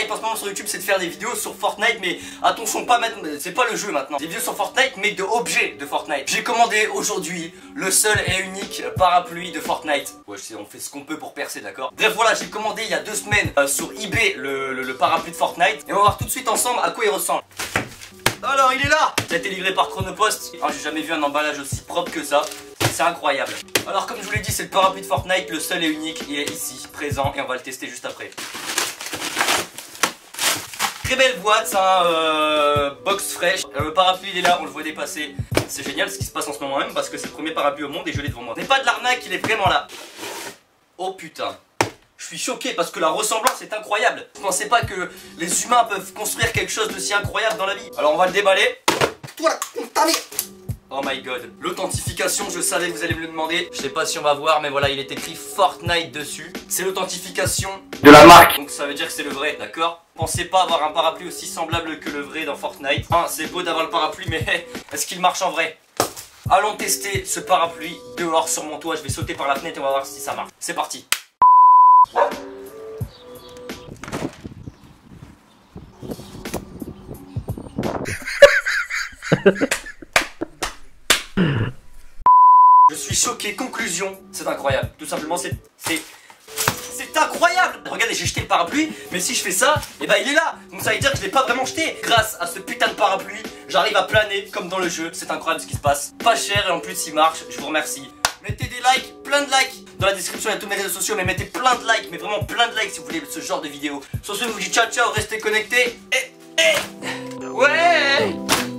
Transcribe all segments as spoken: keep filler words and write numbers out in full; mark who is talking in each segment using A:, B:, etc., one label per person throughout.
A: hype en ce moment sur YouTube, c'est de faire des vidéos sur Fortnite. Mais attention, pas maintenant, c'est pas le jeu maintenant. Des vidéos sur Fortnite, mais de objets de Fortnite. J'ai commandé aujourd'hui le seul et unique parapluie de Fortnite. Ouais, je sais, on fait ce qu'on peut pour percer, d'accord. Bref, voilà, j'ai commandé il y a deux semaines euh, sur eBay le, le, le parapluie de Fortnite. Et on va voir tout de suite ensemble à quoi il ressemble. Alors, il est là. Il a été livré par Chronopost. Oh, j'ai jamais vu un emballage aussi propre que ça. C'est incroyable. Alors, comme je vous l'ai dit, c'est le parapluie de Fortnite, le seul et unique. Il est ici, présent, et on va le tester juste après. Très belle boîte, hein, euh, box fraîche. Le parapluie, il est là, on le voit dépasser. C'est génial ce qui se passe en ce moment même, parce que c'est le premier parapluie au monde et je l'ai devant moi. Ce n'est pas de l'arnaque, il est vraiment là. Oh putain. Je suis choqué parce que la ressemblance est incroyable. Je pensais pas que les humains peuvent construire quelque chose de si incroyable dans la vie. Alors on va le déballer. Oh my god. L'authentification, je savais que vous allez me le demander. Je sais pas si on va voir, mais voilà, il est écrit Fortnite dessus. C'est l'authentification
B: de la marque.
A: Donc ça veut dire que c'est le vrai, d'accord? Pensez pas avoir un parapluie aussi semblable que le vrai dans Fortnite. Hein, c'est beau d'avoir le parapluie, mais est-ce qu'il marche en vrai? Allons tester ce parapluie dehors sur mon toit. Je vais sauter par la fenêtre et on va voir si ça marche. C'est parti. Je suis choqué, conclusion, c'est incroyable. Tout simplement, c'est... c'est... c'est incroyable. Regardez, j'ai jeté le parapluie, mais si je fais ça, et eh ben il est là. Donc ça veut dire que je l'ai pas vraiment jeté. Grâce à ce putain de parapluie, j'arrive à planer comme dans le jeu. C'est incroyable ce qui se passe. Pas cher et en plus il marche, je vous remercie. Mettez des likes, plein de likes. Dans la description il y a tous mes réseaux sociaux, mais mettez plein de likes, mais vraiment plein de likes si vous voulez ce genre de vidéo. Sur ce, je vous dis ciao ciao, restez connectés. Et... et... ouais.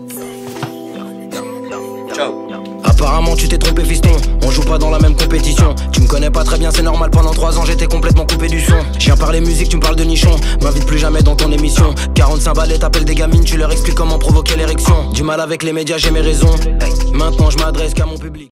A: Ciao.
C: Apparemment tu t'es trompé fiston, on joue pas dans la même compétition. Tu me connais pas très bien, c'est normal, pendant trois ans j'étais complètement coupé du son. Je viens parler musique, tu me parles de nichon, m'invite plus jamais dans ton émission. Quarante-cinq balais, t'appelles des gamines, tu leur expliques comment provoquer l'érection. Du mal avec les médias, j'ai mes raisons, maintenant je m'adresse qu'à mon public.